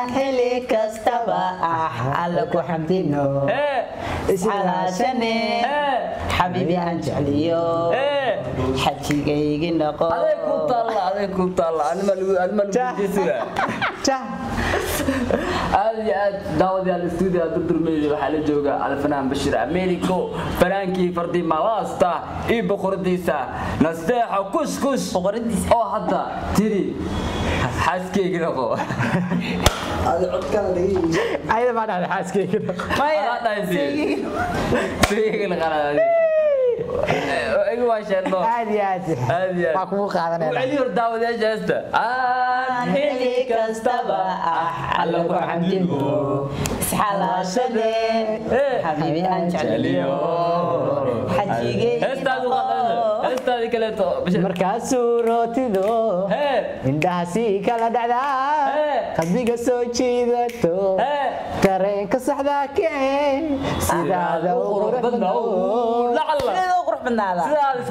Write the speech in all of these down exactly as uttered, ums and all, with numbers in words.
حلي كستبا على حمدينو علشاني حبيبي أنجليو حكي جاي نقول عليكم طلع عليكم طلع أنا ملو أنا ملو جسرة جاه هذه داود على الاستوديو دكتور ميجي وحال جوجا على فنان بشير أمريكو فرانكي فردي مالاستا إيه بخورديسا نستيح وكش كش بخورديسا أو حتى تري حاسكي كده قو هذا عد كان دقيق أيضا ما نعرف حاسكي كده ما يا سيجي سيجي الغلا ايوه شنو عادي عادي عادي ماكو قادنا وعلي داود يا جاستا ان هلي كاستبا على حمدينو سحلا شدي حبيبي أنجليو حكي استاذ قدنا استاذ كلتو markaas rootido indhaha si kala dhacda qalbiga soo jiidato tareenka saxda keen sidaada qurux badnaa lacala qurux badnaada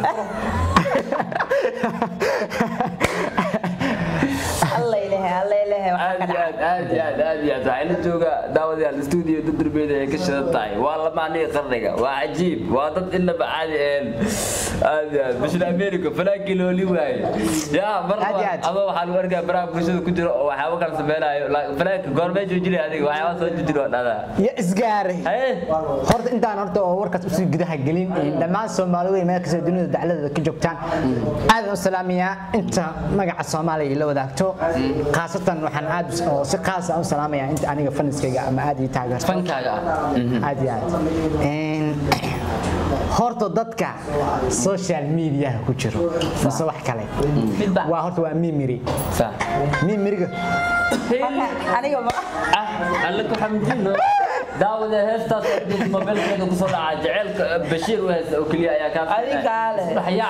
الله إله الله إله عادي عادي عادي عادي عادي عادي جوجا داود على الاستوديو دكتور بيدا كشرت طاي والله ما ني قرقه وعجيب وضد إلا بعادي عادي عادي مش الأمريكا فلا كيلو لي واي يا مرة أبو حلو أرجع برا بوشة كتير وحاول كان سبيلا فلا قربة جوجلي هذه وحاول صوت جديد هذا يا إسقاري خرط أنت أنا رحت وركت أسوي كده هجلين لما الصوماليين ما يكسر الدنيا دعلة كجوكتان هذا السلامية أنت ما قاعد الصومالي لو ذاكتو خاصة وحن عاد سقاس أو سلامية أنت أنا فنس كجا أما عادي تاجر فن كجا عادي عادي هرت ضدك سوشيال ميديا كجرو مسوح كلام وهرت وميمري صح ميمري أنا يوم أه لك حمدين داود هستا موبايل كده كسر عجل بشير وكليا يا كاف هذه قال حيا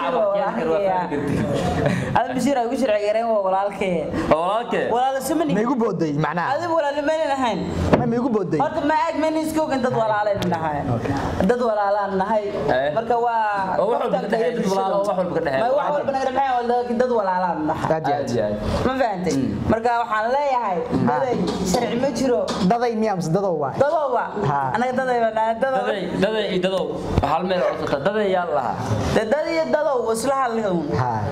هذا بشير أقول شرع يرين والالك والالك والال سمني ما يقول بودي معناه هذا والال ما لنا ما يقول بودي هذا ما أج من يسكوك أنت دوار على النهاية أنت دوار على النهاية مركوا وحول بدك وحول بدك ما وحول بدك الحين ولا أنت دوار على النهاية ما فهمت مركوا وحنا لا يا هاي هذا شرع مجرو ضضي ميامس ضضوا ضضوا أنا دادي أنا دادي دادي دادو هل ميل أصلا دادي يلا دادي دادو وصلها اليوم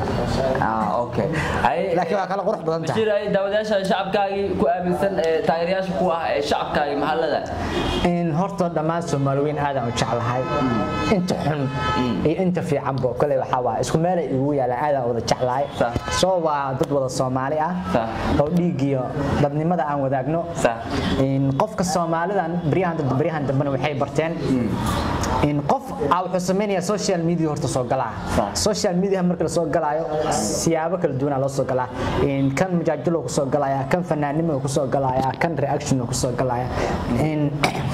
آه أوكي أي لكن أكل قرح بدنته بشير أي داوداش الشعب كاي كأمثل تغييرش كوا الشعب كاي محل ذا إن هرت دمان سومالوين هذا وشعل هاي أنت حن أنت في عمبو كل الحوا اسمه ماله يقول على هذا ولا شعل هاي سوا ضد ولا الصومالية أو ديجيو ضدني ماذا عن وذاكنو إن قفك الصومالي بريان بريان دبنا وحي برتين إن قف أو حسمينيا سوشيال ميديا هرت سوق جلا سوشيال ميديا مركز سوق جلا سيابك الدون على سوق جلا إن كان مجادله كسوق جلا كان فنانين كسوق جلا كان رياكشن كسوق جلا إن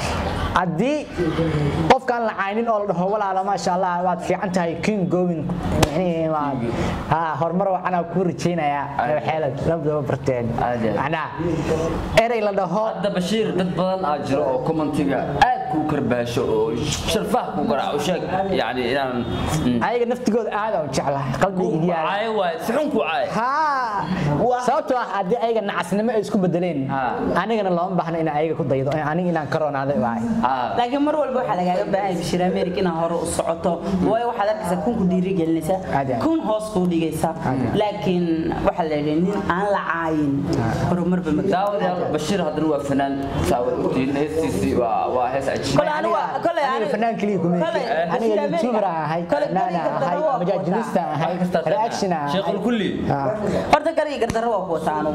عدي قف كان العينين أول هو ولا ما شاء الله واد في عنتها كين جوين يعني ها هرمر وأنا كورتشينا يا حالة لبده برتين أنا إيري لده هذا بشير ضد بدن أجر أو كومنتيجا أكو كرباش أو شرفه كوكرا أو شيء يعني يعني أيق نفط جود هذا وشعله قلبي إيدي عاي وايد سحنكو عاي ها صوت واحد دي أيق النعس نما يسكب بدلين أنا جن اللهم بحنا إن أيق كود ضيض أنا إن كورونا هذا واعي لكن مرة والبوح على جاب بقى بشير أمريكا نهار الصعطة ويا واحد كذا كون كودي رجال نسا كون هاس كودي جيسا لكن واحد لين عن العين مرة بمكان بشير هذا هو فنان ساوي تين هسي وهس كل أنا كل أنا فنان كليكم أنا يوتيوبر هاي لا لا هاي مجاجلستا هاي رياكشن شيخ الكلي horta kaliya gardarro waa ku wataano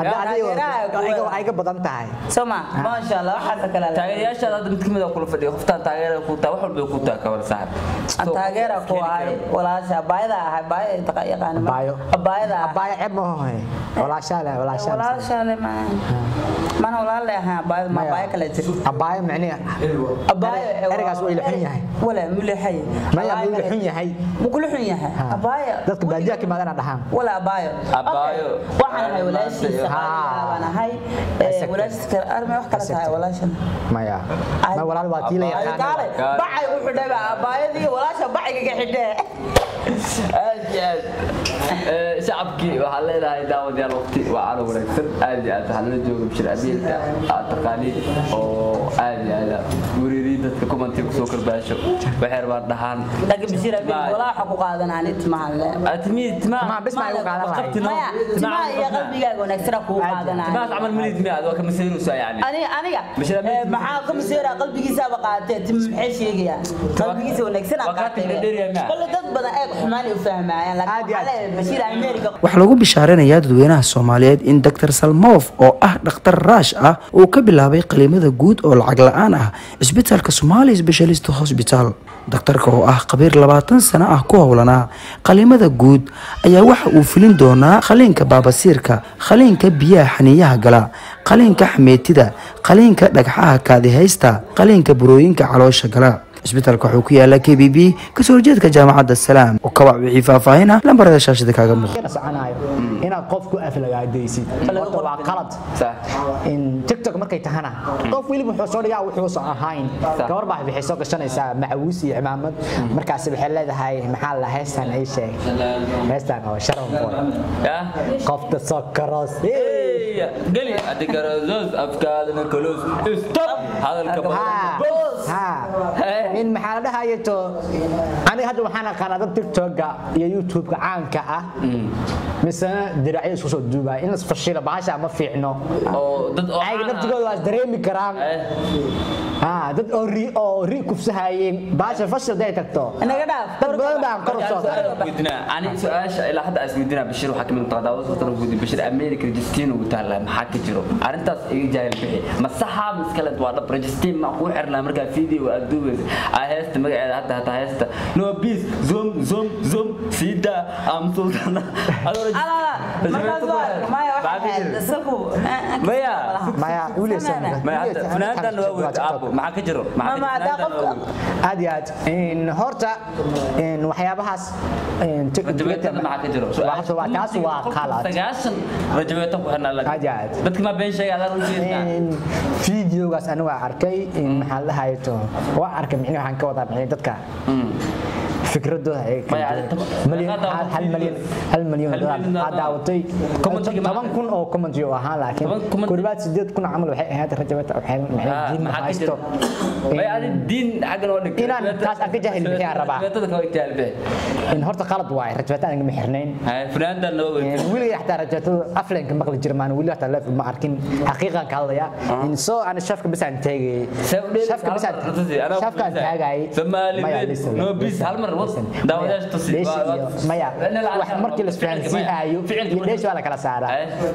adiga waxay ka badan tahay soma ma sha Allah waxa kala taageerayaasha dad mid kamid ah kula fadhiyo qoftaan taageerada ku taa wax walba ku taa ka wada saaxib taageera ku ay walaasha baayada ah baay taqayaqaan baayo baayada baay cib ma hoy walaasha la walaasha walaasha ma mana walaal ah baay ma baay kala jir baay macniga baay ergaas way xun yahay wala mulixay ma yaa xun yahay ma kula xun yahay baay dadka baadiya kimaadana dhahaan wala baay baay waxaan hay walaashiisa waxaan hay walaashiisa arme wax kala tahay walaashan maya ma walaal waa tiilay yaqaan bacay u xidhay baayadii walaasha bacayga xidhay aad shacabkii waxaa leedahay daawadayaal waqti waa calo wanaagsan aad iyo aad waxaa nala jooga bashir abiilka aad taqaaniin oo aad iyo aad wereerii dadka commenti kusoo karbaasho waxay rabaan dhahaan laakiin bashir abiil walaa waxa ku qaadanaa nit mahalle atmiid ma ma bis ma igu qaadan lahayd timaa iyo qalbigaaga wanaagsan ku qaadanaa ما عمل مليد مياد وكمسيروس يعني أنا أنا maxaa ka masiira qalbigiisa ba qaatay tim maxay sheegayaan qalbigiisa wanaagsan aan qaatay kale dad badan ay xumaan u fahmayaan laakiin bashir America waxa lagu bishaaranayaa dadweynaha Soomaaliyeed in Doctor Salmoof oo ah dhakhtar raash ah uu ka bilaabay qaliimada guud oo lacag la'aan ah isbitaalka Somali Specialist Hospital daktarka oo ah qabiir labaatan sano ah ku howlanaa qaliimada guud ayaa waxa uu filin doonaa qaliinka baabasiirka qaliinka biyaha xaniyaha gala qaliinka xameetida qaliinka dhagxaha kaadi haysta qaliinka burooyinka caloosha gala isbitaalka wuxuu ku yaala K B B ka soo jeedka jaamacadda Salaam oo ka wacyi faahfaahina lambarada shaashada kaaga muuqda soconayo inaad qofku aflagaadaysid waa qalad in TikTok markay tahana qof waliba wuxuu soo dhigaa wuxuu soo ahayn gabar baa bixi soo gashanaysa macawiis iyo cimaamad markaas waxay leedahay maxaa la heestan ay sheeg heestan oo sharaf ya qofta sokros قلي أتكرزوز أفكارنا كلوز stop هذا الكبار ها إن محل ده هايتو أنا هذا وحنا قناة تيك توك يا يوتيوب عام كأه مثلا دراعي سوسو دوبا إن فشيلة بعشة ما في عنو أو ضد أي نبت تقول واس دريمي كرام ها ضد أوري أوري كوفس هاي بعشة فشل ده تكتو أنا قدام تبغى دام كروسات ودنا أنا سؤال إلى حد أسميدنا بشير وحكي من تقداوس وترى ودي بشير أمريكا رجستين وتعلم محاكي جرو أنتاس إيه جاي البحي مسحة مسكلة واحدة رجستين ما هو حرنا مركا فيديو وأدوبس أهست مقعد حتى حتى هست نو بيس زوم زوم زوم سيدا أم سلطانة مايا مايا ولي سنة مايا فناندا نوود أبو معك جرو معك عادي عادي إن هرتا إن وحيابهاس إن رجويتك معك جرو واحد واحد وقالات تجاسن رجويتك وحنا لك عادي عادي dadka ma been sheegay adan ujeedna in videogaas anu waa arkay in maxaa la hayto waa arkay micnaheedu waxaan ka wadaa micnaheedu dadka fikradooda ay milyan hal milyan hal milyan dad daawatay toban kun oo comment iyo ahaa laakiin kurbaad sideed kun camal waxay ahayd rajabada waxay maxay ma haysto bay adi diin xagan oo dhig inaan taas aan ka jahil bixiyaa rabaa dadka way taalbe in horta qalad waay rajabada aan ma xirnayn hay fanaanda loo weeyay wili xataa rajabada afleenka maqli jirmaan wili xataa leef ma arkin xaqiiqan ka hadlaya in soo aan shafka bas aan taagay shafka bas shafka aan taagay Soomaali no bis hal mar داوداش تصير مايا واحد مركي الاسفرنسي ايو ليش ولا كلا سارة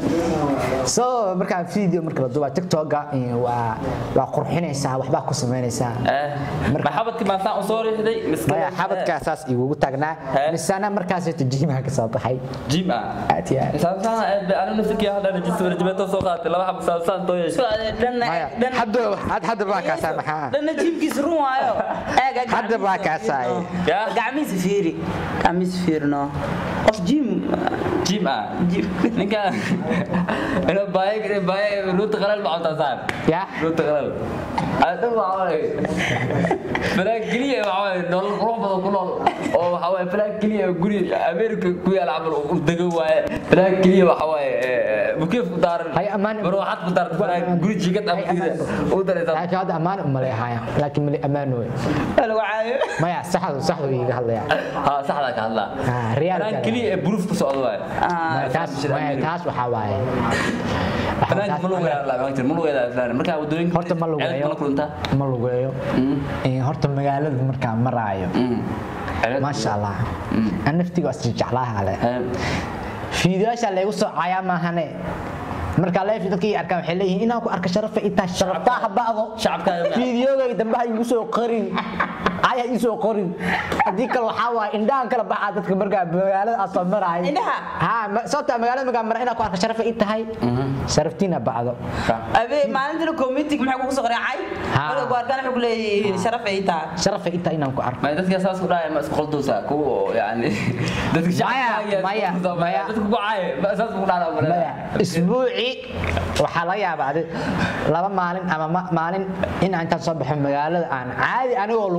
سو مركا فيديو مركا دوبا تيك توك waa waa qurxinaysaa waxba ku sameynaysaa marka xabadka ma saan soo riixday miskiin xabadka asaas igu taagnaa misana markaas ay jiimaha ka soo baxay jiima atiya sababta aan nafsiga hada rajistar rajibata soo qaatay laba xab saan too yeesho dan hadda had hadda baa ka samaxa dan jiimkiis run waayo eega hadda baa ka saay gacmiis fiiri gacmiis fiirno qof jiim jiima ninka ina baayig baayig ruut qalal ma cunta saan ya ruut qalal هذا ما عارف فلاك كليه ما عارف نول قرب كلهم أو حوالي فلاك كليه قولي أمريكا كويا العمل ودقوا فلاك كليه وحوالي بكيف دار هاي أمان بروحات بدار فلاك قولي شيكت أبكي ودار إذا هذا أمان ملي هاي لكن ملي أمان وين لو عايز ما يا صح صح ويجي هلا ها صح لك هلا ريال فلاك كليه بروف كسؤال واي تاس تاس وحوالي فلاك ملوه لا ما كتير ملوه لا فلان مركا ودوين horta ma lugeeyo ma lugeeyo ee horta magaalada marka maraayo ma sha Allah aan naftiga is jeclaha le fiidiyaasha la igu soo caaya maahane marka leef dadkii arkaan waxay leeyihiin inaan ku arka sharaf inta sharafta baado shacabka fiidiyooga dambe ay igu soo qarin ay ay soo qarin hadii kale waxa waa indhaan kala baxa dadka marka magaalada asoo maraayo indhaha ha sabta magaalada marka mar inaan ku arka sharaf ay tahay sharaftina baado abe maalintii committee maxay kugu soo qoracay wala ku arkaan wuxuu leeyahay sharaf ay tahay sharaf ay tahay inaan ku arko ma dadka saas u dhaay ma isku qaldoosa ku yaani dadka shacabka maya maya dadka ku caay saas u dhaay maya isbuuci waxa la yaabaa laba maalin ama maalin in aan ka soo baxo magaalada aan caadi anigoo luweehay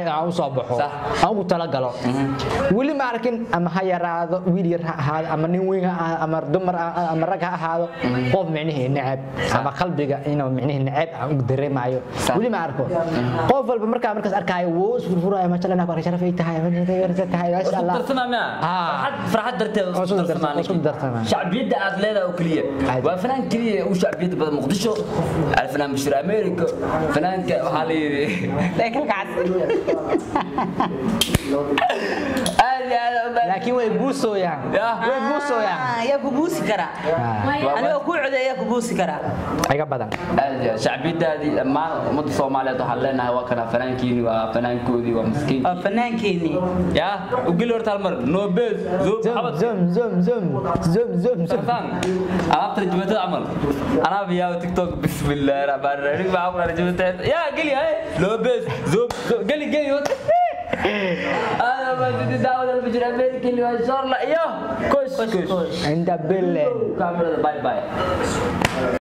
aan u soo baxo aan ugu tala galo wili ma arkin ama ha yaraado wiil yar ha ahaado ama nin weyn ha ahaado ama dumar ama rag ha ahaado qof micnihi nacab ama qalbiga inuu micnihi nacab aan ugu dareemayo wili ma arko qof walba markaa markaas arkaayo wuu isfurfurayo ma jallana ku sharaf ay tahay ma tahay insha Allah farxad farxad darteed shacbiyada aad leedahay oo kaliya waa fanaan kaliya oo shacbiyada badan muqdisho alfanaan bashir ameerika fanaanka waxa la yiri laakiin kaas laakiin way buusooyaan way buusooyaan ya ku buusi kara aniga ku codeeya ku buusi kara ayaga badan shacbiyadaadii dhammaan ummadda Soomaaliyeed waxa leenahay waa kana fanaankiini waa fanaankoodii waa miskiin waa fanaankiini ya u gal horta hal mar no base zoom zoom zoom zoom zoom zoom zoom after jumada amal ana biya tiktok bismillah rahman rahim ma amra jumada ya gali hay no base zoom gali gali أنا ما بدي دعوة البشر أمريكي اللي ما شاء الله إياه كوش كوش عند بالله كاميرا باي باي